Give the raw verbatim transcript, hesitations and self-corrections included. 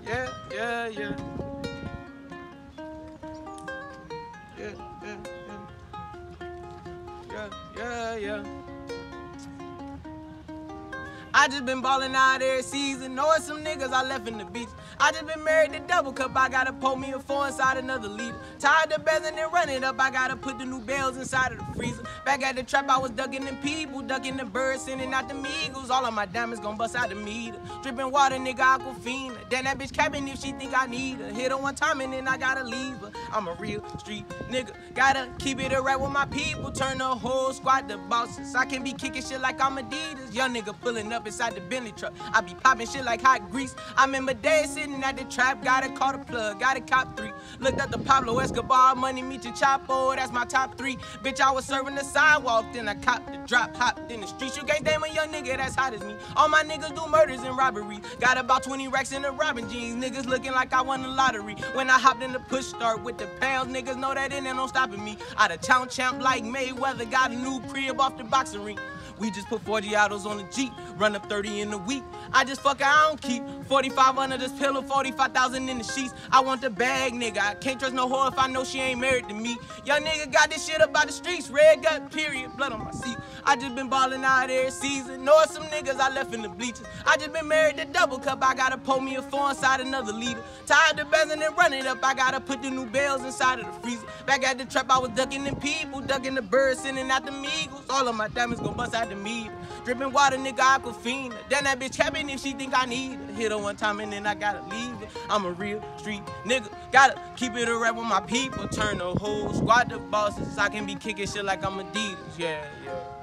yeah, yeah, yeah. Yeah, yeah, yeah. Yeah, yeah, yeah. I just been ballin' out every season, knowing some niggas I left in the beach. I just been married to double cup, I gotta pour me a four inside another liter. Tired of bezzing and running up, I gotta put the new bells inside of the freezer. Back at the trap, I was ducking them people, ducking the birds, sending out the Migos. All of my diamonds gon' bust out the meter. Dripping water, nigga, Aquafina. Then that bitch capping if she think I need her. Hit her one time and then I gotta leave her. I'm a real street nigga, gotta keep it right with my people. Turn the whole squad to bosses. I can be kicking shit like I'm Adidas. Young nigga pulling up inside the Bentley truck. I be popping shit like hot grease. I remember days sitting at the trap, gotta call the plug, gotta cop three. Looked up the Pablo Escobar, money meet your Chapo, that's my top three. Bitch, I was serving the sidewalk, then I copped the drop, hopped in the streets. You can't name a young nigga that's hot as me. All my niggas do murders and robbery. Got about twenty racks in the robbing jeans. Niggas looking like I won the lottery. When I hopped in the push start with the pounds, niggas know that it ain't no stopping me. Out of town champ like Mayweather, got a new crib off the boxing ring. We just put forty autos on the Jeep, run up thirty in a week. I just fuck, I don't keep forty-five under this pillow, forty-five thousand in the sheets. I want the bag, nigga. I can't trust no whore if I know she ain't married to me. Young nigga got this shit up by the streets, red gut, period, blood on my seat. I just been ballin' out every season, knowing some niggas I left in the bleachers. I just been married to double cup, I gotta pour me a four inside another liter. Tired of bezzing and running up, I gotta put the new bells inside of the freezer. Back at the trap, I was ducking them people, ducking the birds, sending out the Migos. All of my diamonds gon' bust out the meter. Dripping water, nigga, Aquafina. Then that bitch capping if she think I need her. Hit her one time and then I gotta leave her. I'm a real street nigga, gotta keep it a rap with my people. Turn the whole squad to bosses. I can be kicking shit like I'm Adidas, yeah, yeah.